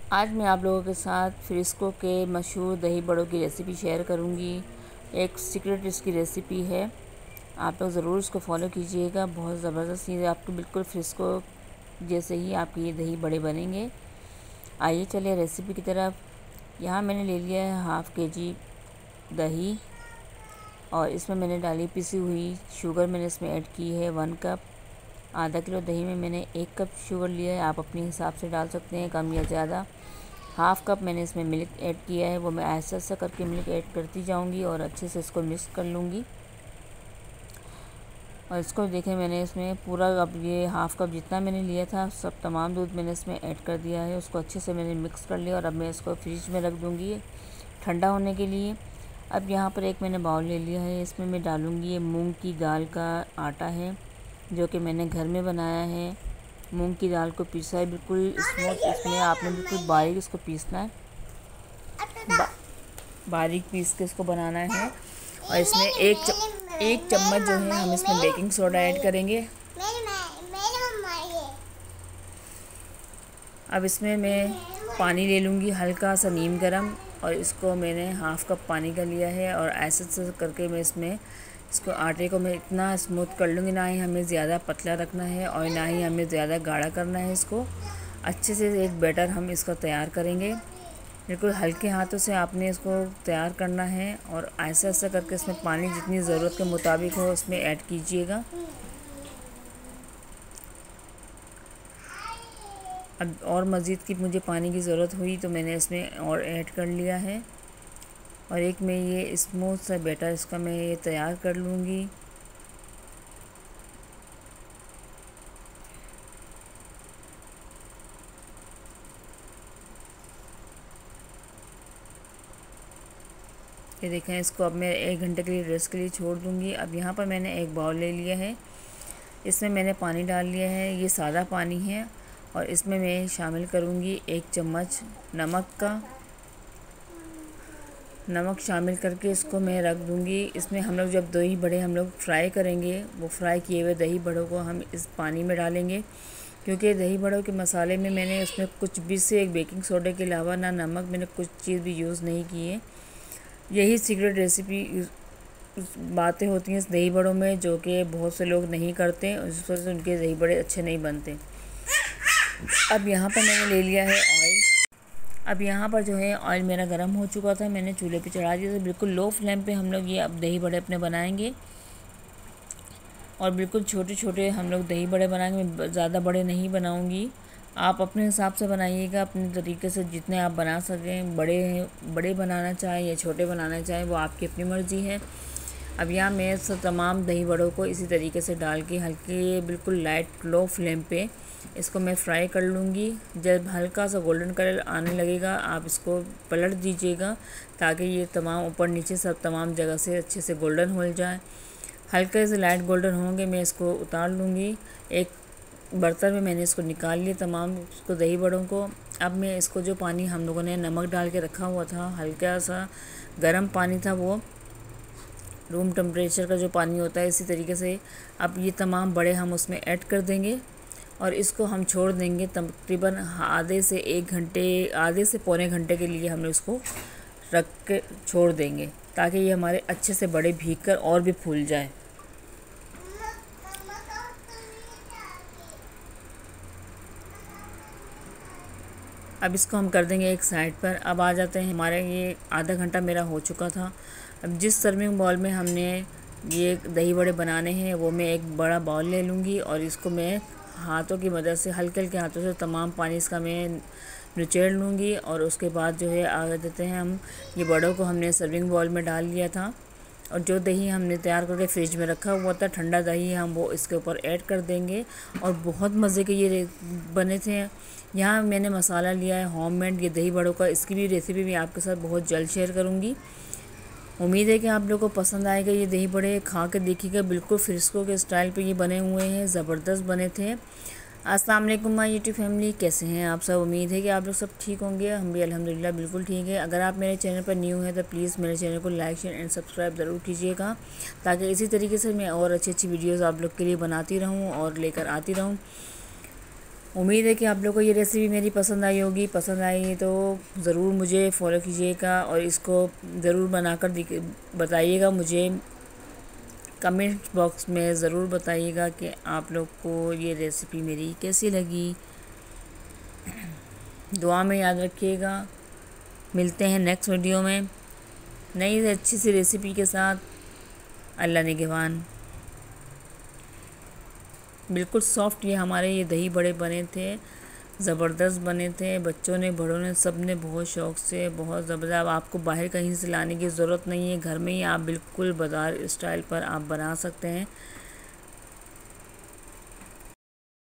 आज मैं आप लोगों के साथ फ्रिस्को के मशहूर दही बड़ों की रेसिपी शेयर करूंगी। एक सीक्रेट इसकी रेसिपी है, आप लोग ज़रूर इसको फॉलो कीजिएगा। बहुत ज़बरदस्त ये आपके बिल्कुल फ्रिस्को जैसे ही आपके ये दही बड़े बनेंगे। आइए चलिए रेसिपी की तरफ। यहाँ मैंने ले लिया है हाफ़ kg दही और इसमें मैंने डाली पिसी हुई शुगर। मैंने इसमें ऐड की है 1 कप। आधा किलो दही में मैंने 1 कप शुगर लिया है, आप अपने हिसाब से डाल सकते हैं कम या ज़्यादा। हाफ़ कप मैंने इसमें मिल्क ऐड किया है, वो मैं ऐसा ऐसा करके मिल्क ऐड करती जाऊंगी और अच्छे से इसको मिक्स कर लूँगी। और इसको देखें मैंने इसमें पूरा अब ये हाफ़ कप जितना मैंने लिया था सब तमाम दूध मैंने इसमें ऐड कर दिया है। उसको अच्छे से मैंने मिक्स कर लिया और अब मैं इसको फ्रिज में रख दूँगी ठंडा होने के लिए। अब यहाँ पर एक मैंने बाउल ले लिया है, इसमें मैं डालूँगी ये मूँग की दाल का आटा है जो कि मैंने घर में बनाया है। मूंग की दाल को पीसा है बिल्कुल स्मूथ, इसमें आपने बिल्कुल बारीक इसको पीसना है, बारीक पीस के इसको बनाना है। और इसमें एक चम्मच जो है हम इसमें बेकिंग सोडा ऐड करेंगे। अब इसमें मैं पानी ले लूँगी हल्का सा नीम गरम, और इसको मैंने हाफ़ कप पानी का लिया है और ऐसे करके मैं इसको आटे को मैं इतना स्मूथ कर लूँगी। ना ही हमें ज़्यादा पतला रखना है और ना ही हमें ज़्यादा गाढ़ा करना है। इसको अच्छे से एक बैटर हम इसका तैयार करेंगे। बिल्कुल हल्के हाथों से आपने इसको तैयार करना है और ऐसा ऐसा करके इसमें पानी जितनी ज़रूरत के मुताबिक हो उसमें ऐड कीजिएगा। अब और मज़ीद की मुझे पानी की ज़रूरत हुई तो मैंने इसमें और ऐड कर लिया है। और एक मैं ये स्मूथ सा बैटर इसका मैं ये तैयार कर लूँगी। ये देखें, इसको अब मैं 1 घंटे के लिए रेस्ट के लिए छोड़ दूँगी। अब यहाँ पर मैंने एक बाउल ले लिया है, इसमें मैंने पानी डाल लिया है, ये सादा पानी है। और इसमें मैं शामिल करूँगी 1 चम्मच नमक शामिल करके इसको मैं रख दूँगी। इसमें हम लोग जब दही बड़े हम लोग फ्राई करेंगे, वो फ्राई किए हुए दही बड़ों को हम इस पानी में डालेंगे, क्योंकि दही बड़ों के मसाले में मैंने उसमें कुछ भी से एक बेकिंग सोडे के अलावा ना नमक मैंने कुछ चीज़ भी यूज़ नहीं की है। यही सीक्रेट रेसिपी बातें होती हैं इस दही बड़ों में, जो कि बहुत से लोग नहीं करते, उस वजह से उनके दही बड़े अच्छे नहीं बनते। अब यहाँ पर मैंने ले लिया है ऑयल। अब यहाँ पर जो है ऑयल मेरा गर्म हो चुका था, मैंने चूल्हे पे चढ़ा दिया था। बिल्कुल लो फ्लेम पे हम लोग ये अब दही बड़े अपने बनाएंगे और बिल्कुल छोटे छोटे हम लोग दही बड़े बनाएंगे। मैं ज़्यादा बड़े नहीं बनाऊँगी, आप अपने हिसाब से बनाइएगा, अपने तरीके से जितने आप बना सकें। बड़े बनाना चाहें या छोटे बनाना चाहें वो आपकी अपनी मर्ज़ी है। अब यहाँ मैं तमाम दही बड़ों को इसी तरीके से डाल के हल्के बिल्कुल लाइट लो फ्लेम पे इसको मैं फ्राई कर लूँगी। जब हल्का सा गोल्डन कलर आने लगेगा आप इसको पलट दीजिएगा, ताकि ये तमाम ऊपर नीचे सब तमाम जगह से अच्छे से गोल्डन हो जाए। हल्के से लाइट गोल्डन होंगे मैं इसको उतार लूँगी। एक बर्तन में मैंने इसको निकाल लिया तमाम उसको दही बड़ों को। अब मैं इसको जो पानी हम लोगों ने नमक डाल के रखा हुआ था, हल्का सा गर्म पानी था, वो रूम टेम्परेचर का जो पानी होता है, इसी तरीके से अब ये तमाम बड़े हम उसमें ऐड कर देंगे और इसको हम छोड़ देंगे तकरीबन आधे से पौने घंटे के लिए हम इसको रख के छोड़ देंगे, ताकि ये हमारे अच्छे से बड़े भीग कर और भी फूल जाए। अब इसको हम कर देंगे एक साइड पर। अब आ जाते हैं, हमारे ये आधा घंटा मेरा हो चुका था। अब जिस सर्विंग बाउल में हमने ये दही बड़े बनाने हैं वो मैं एक बड़ा बाउल ले लूँगी और इसको मैं हाथों की मदद से हल्के हल्के हाथों से तमाम पानी इसका मैं निचोड़ लूँगी। और उसके बाद जो है आ देते हैं हम ये बड़ों को हमने सर्विंग बाउल में डाल लिया था और जो दही हमने तैयार करके फ्रिज में रखा हुआ था ठंडा दही हम वो इसके ऊपर ऐड कर देंगे और बहुत मज़े के ये बने थे। यहाँ मैंने मसाला लिया है होममेड ये दही बड़ों का, इसकी भी रेसिपी मैं आपके साथ बहुत जल्द शेयर करूँगी। उम्मीद है कि आप लोगों को पसंद आएगा। ये दही बड़े खा के देखिएगा, बिल्कुल फ्रिस्को के स्टाइल पे ये बने हुए हैं, ज़बरदस्त बने थे। अस्सलाम वालेकुम माय यूट्यूब फैमिली, कैसे हैं आप सब? उम्मीद है कि आप लोग सब ठीक होंगे। हम भी अल्हम्दुलिल्लाह बिल्कुल ठीक है। अगर आप मेरे चैनल पर न्यू हैं तो प्लीज़ मेरे चैनल को लाइक शेयर एंड सब्सक्राइब ज़रूर कीजिएगा, ताकि इसी तरीके से मैं और अच्छी अच्छी वीडियोज़ आप लोग के लिए बनाती रहूँ और लेकर आती रहूँ। उम्मीद है कि आप लोगों को ये रेसिपी मेरी पसंद आई होगी। पसंद आई तो ज़रूर मुझे फॉलो कीजिएगा और इसको ज़रूर बनाकर बताइएगा। मुझे कमेंट बॉक्स में ज़रूर बताइएगा कि आप लोग को ये रेसिपी मेरी कैसी लगी। दुआ में याद रखिएगा। मिलते हैं नेक्स्ट वीडियो में नई अच्छी सी रेसिपी के साथ। अल्लाह निगहबान। बिल्कुल सॉफ्ट ये हमारे ये दही बड़े बने थे, ज़बरदस्त बने थे। बच्चों ने, बड़ों ने, सब ने बहुत शौक़ से, बहुत ज़बरदस्त। अब आपको बाहर कहीं से लाने की ज़रूरत नहीं है, घर में ही आप बिल्कुल बाज़ार स्टाइल पर आप बना सकते हैं।